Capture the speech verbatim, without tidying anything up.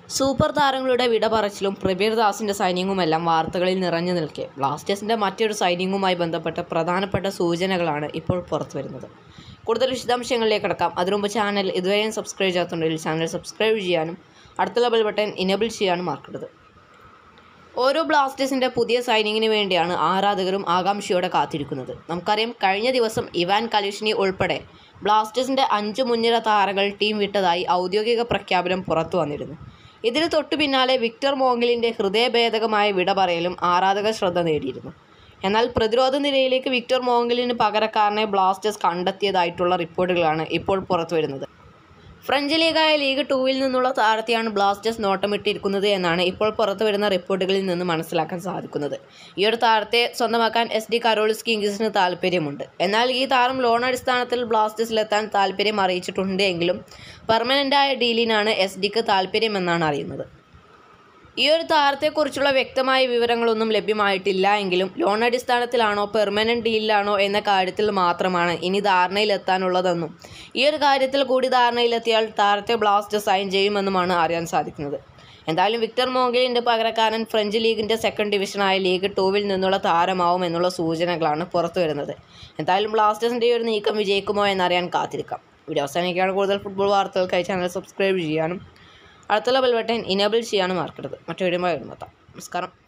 Super താരങ്ങളുടെ വിട പറച്ചിലും പ്രബീർ ദാസിൻ്റെ സൈനിങ്ങുമെല്ലാം വാർത്തകളിൽ നിറഞ്ഞു നിൽക്കെ ബ്ലാസ്റ്റേഴ്സിൻ്റെ മറ്റൊരു സൈനിങ്ങുമായി ബന്ധപ്പെട്ട പ്രധാനപ്പെട്ട സൂചനകളാണ് ഇപ്പോൾ പുറത്തുവരുന്നത്. കൂടുതൽ വിശദാംശങ്ങളിലേക്ക് കടക്കാം. അതിനുമുമ്പ് ചാനൽ ഇതുവരെയും സബ്സ്ക്രൈബ് ചെയ്യാത്തുണ്ടെങ്കിൽ ചാനൽ സബ്സ്ക്രൈബ് ചെയ്യാനും അടുത്തുള്ള ബെൽ ബട്ടൺ ഇനേബിൾ ചെയ്യാനും മറക്കരുത്. ഓരോ ബ്ലാസ്റ്റേഴ്സിൻ്റെ പുതിയ സൈനിങ്ങിന് വേണ്ടിയാണ് ആരാധകരും ആകാംക്ഷയോടെ കാത്തിരിക്കുന്നത്. നമുക്കറിയാം, കഴിഞ്ഞ ദിവസം ഇവാൻ കലീഷ്നി ഉൾപ്പെടെ ബ്ലാസ്റ്റേഴ്സിൻ്റെ അഞ്ച് മുൻനിര താരങ്ങൾ ടീം വിട്ടതായി ഔദ്യോഗിക പ്രഖ്യാപനം പുറത്തു വന്നിരുന്നു. ഇതിന് തൊട്ടു പിന്നാലെ വിക്ടർ മോംഗലിൻ്റെ ഹൃദയഭേദകമായ വിട പറയലും ആരാധക ശ്രദ്ധ നേടിയിരുന്നു. എന്നാൽ പ്രതിരോധ നിരയിലേക്ക് വിക്ടർ മോംഗലിന് പകരക്കാരനെ ബ്ലാസ്റ്റേഴ്സ് കണ്ടെത്തിയതായിട്ടുള്ള റിപ്പോർട്ടുകളാണ് ഇപ്പോൾ പുറത്തുവരുന്നത്. ഫ്രഞ്ച് ലീഗായ ലീഗ് ടൂവിൽ നിന്നുള്ള താരത്തെയാണ് ബ്ലാസ്റ്റേഴ്സ് നോട്ടമിട്ടിരിക്കുന്നത് എന്നാണ് ഇപ്പോൾ പുറത്തുവരുന്ന റിപ്പോർട്ടുകളിൽ നിന്ന് മനസ്സിലാക്കാൻ സാധിക്കുന്നത്. ഈ ഒരു താരത്തെ സ്വന്തമാക്കാൻ എസ് ഡി കരോളിസ് കിങ്സിന് താല്പര്യമുണ്ട്. എന്നാൽ ഈ താരം ലോൺ അടിസ്ഥാനത്തിൽ ബ്ലാസ്റ്റേഴ്സിലെത്താൻ താല്പര്യം അറിയിച്ചിട്ടുണ്ട് എങ്കിലും പെർമനൻ്റായ ഡീലിനാണ് എസ് ഡിക്ക് താല്പര്യമെന്നാണ് അറിയുന്നത്. ഈ ഒരു താരത്തെക്കുറിച്ചുള്ള വ്യക്തമായ വിവരങ്ങളൊന്നും ലഭ്യമായിട്ടില്ല എങ്കിലും ലോൺ അടിസ്ഥാനത്തിലാണോ പെർമനൻ്റ് ഡീലിലാണോ എന്ന കാര്യത്തിൽ മാത്രമാണ് ഇനി ധാരണയിലെത്താനുള്ളതെന്നും ഈ ഒരു കാര്യത്തിൽ കൂടി ധാരണയിലെത്തിയാൽ താരത്തെ ബ്ലാസ്റ്റേഴ്സ് സൈൻ ചെയ്യുമെന്നുമാണ് അറിയാൻ സാധിക്കുന്നത്. എന്തായാലും വിക്ടർ മോംഗലിൻ്റെ പകരക്കാരൻ ഫ്രഞ്ച് ലീഗിൻ്റെ സെക്കൻഡ് ഡിവിഷനായ ലീഗ് ടൂവിൽ നിന്നുള്ള താരമാവും എന്നുള്ള സൂചനകളാണ് പുറത്തു വരുന്നത്. എന്തായാലും ബ്ലാസ്റ്റേഴ്സിൻ്റെ ഈ ഒരു നീക്കം വിജയിക്കുമോ എന്നറിയാൻ കാത്തിരിക്കാം. വീഡിയോ അവസാനിക്കുകയാണ്. കൂടുതൽ ഫുട്ബോൾ വാർത്തകൾക്കായി ചാനൽ സബ്സ്ക്രൈബ് ചെയ്യാനും അടുത്തുള്ള ബെൽ ബട്ടൺ ഇനേബിൾ ചെയ്യാനും മറക്കരുത്. മറ്റൊരു വീഡിയോയുമായി എത്താം. നമസ്കാരം.